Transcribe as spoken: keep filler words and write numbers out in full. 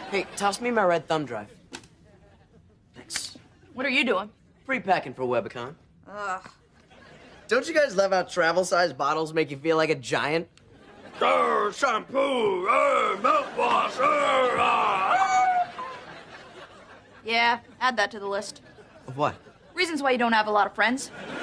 Hey, toss me my red thumb drive. Thanks. What are you doing? Free packing for Webicon. Ugh. Don't you guys love how travel-sized bottles make you feel like a giant? Grr, shampoo, uh, mouthwash, uh, uh. Yeah, add that to the list. Of what? Reasons why you don't have a lot of friends.